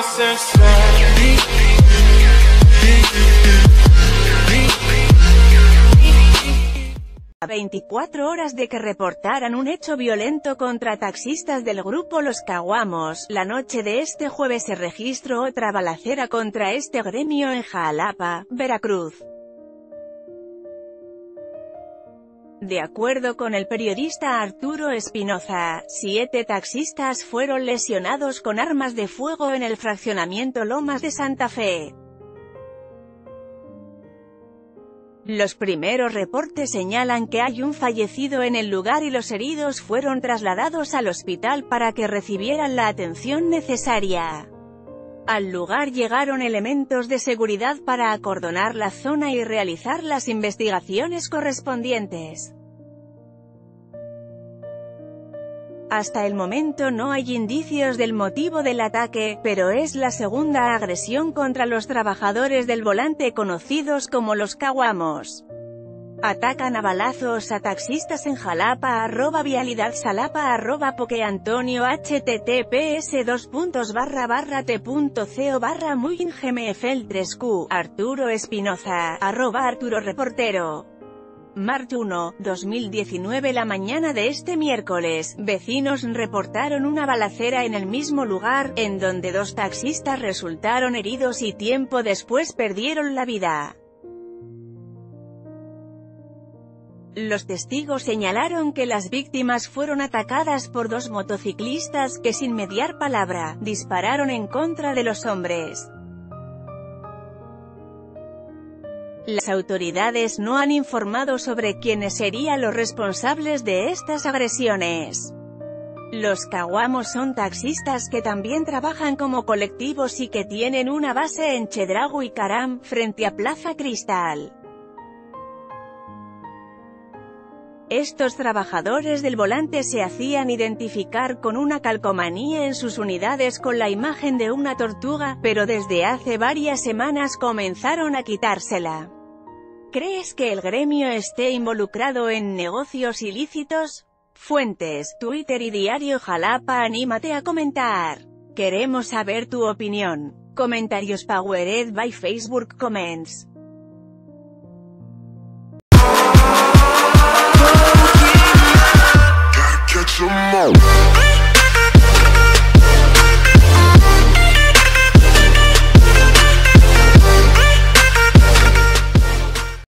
A 24 horas de que reportaran un hecho violento contra taxistas del grupo Los Caguamos, la noche de este jueves se registró otra balacera contra este gremio en Jalapa, Veracruz. De acuerdo con el periodista Arturo Espinoza, 7 taxistas fueron lesionados con armas de fuego en el fraccionamiento Lomas de Santa Fe. Los primeros reportes señalan que hay un fallecido en el lugar y los heridos fueron trasladados al hospital para que recibieran la atención necesaria. Al lugar llegaron elementos de seguridad para acordonar la zona y realizar las investigaciones correspondientes. Hasta el momento no hay indicios del motivo del ataque, pero es la segunda agresión contra los trabajadores del volante conocidos como Los Caguamos. Atacan a balazos a taxistas en Jalapa. @vialidadsalapa @pokeantonio https://t.co/muyingmfl3q Arturo Espinoza @Arturo Reportero. Marzo 1, 2019. La mañana de este miércoles, vecinos reportaron una balacera en el mismo lugar, en donde 2 taxistas resultaron heridos y tiempo después perdieron la vida. Los testigos señalaron que las víctimas fueron atacadas por 2 motociclistas que sin mediar palabra, dispararon en contra de los hombres. Las autoridades no han informado sobre quiénes serían los responsables de estas agresiones. Los Caguamos son taxistas que también trabajan como colectivos y que tienen una base en Chedraui Caram, frente a Plaza Cristal. Estos trabajadores del volante se hacían identificar con una calcomanía en sus unidades con la imagen de una tortuga, pero desde hace varias semanas comenzaron a quitársela. ¿Crees que el gremio esté involucrado en negocios ilícitos? Fuentes, Twitter y Diario Jalapa. Anímate a comentar. Queremos saber tu opinión. Comentarios powered by Facebook Comments.